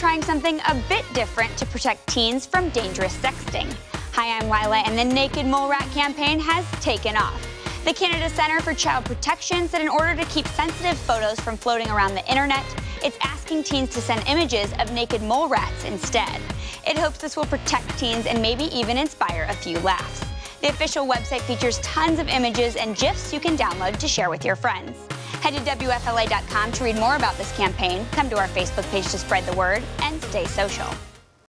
trying something a bit different to protect teens from dangerous sexting. Hi, I'm Lila, and the Naked Mole Rat campaign has taken off. The Canada Centre for Child Protection said in order to keep sensitive photos from floating around the internet, it's asking teens to send images of naked mole rats instead. It hopes this will protect teens and maybe even inspire a few laughs. The official website features tons of images and GIFs you can download to share with your friends. Head to WFLA.com to read more about this campaign, come to our Facebook page to spread the word, and stay social.